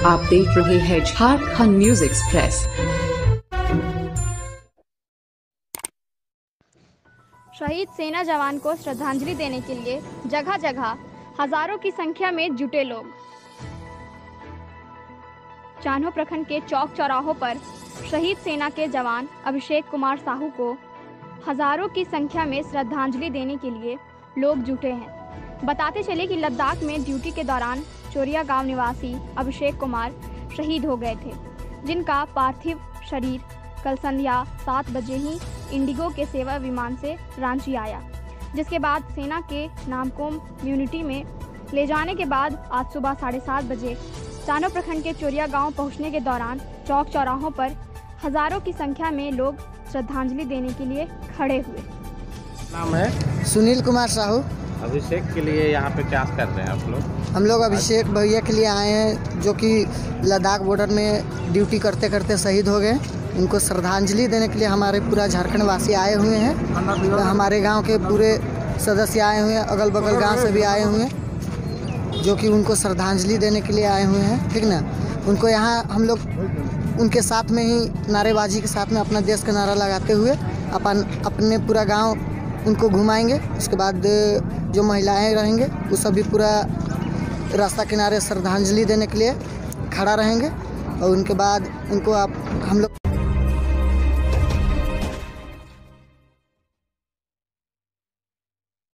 आप देख रहे हैं झारखंड न्यूज एक्सप्रेस। शहीद सेना जवान को श्रद्धांजलि देने के लिए जगह जगह हजारों की संख्या में जुटे लोग। चान्हो प्रखंड के चौक चौराहों पर शहीद सेना के जवान अभिषेक कुमार साहू को हजारों की संख्या में श्रद्धांजलि देने के लिए लोग जुटे हैं। बताते चले कि लद्दाख में ड्यूटी के दौरान चोरिया गांव निवासी अभिषेक कुमार शहीद हो गए थे, जिनका पार्थिव शरीर कल संध्या 7 बजे ही इंडिगो के सेवा विमान से रांची आया, जिसके बाद सेना के नामकोम म्यूनिटी में ले जाने के बाद आज सुबह 7:30 बजे चान्हो प्रखंड के चोरिया गांव पहुंचने के दौरान चौक चौराहों पर हजारों की संख्या में लोग श्रद्धांजलि देने के लिए खड़े हुए। नाम है सुनील कुमार साहू। अभिषेक के लिए यहाँ पे क्या कर रहे हैं आप लोग? हम लोग अभिषेक भैया के लिए आए हैं, जो कि लद्दाख बॉर्डर में ड्यूटी करते करते शहीद हो गए। उनको श्रद्धांजलि देने के लिए हमारे पूरा झारखंड वासी आए हुए हैं। हमारे गांव के पूरे सदस्य आए हुए हैं, अगल बगल गांव से भी आए हुए हैं, जो कि उनको श्रद्धांजलि देने के लिए आए हुए हैं। ठीक ना, उनको यहाँ हम लोग उनके साथ में ही नारेबाजी के साथ में अपना देश का नारा लगाते हुए अपने पूरा गाँव उनको घुमाएंगे। उसके बाद जो महिलाएं रहेंगे वो सभी पूरा रास्ता किनारे श्रद्धांजलि देने के लिए खड़ा रहेंगे और उनके बाद उनको हम लोग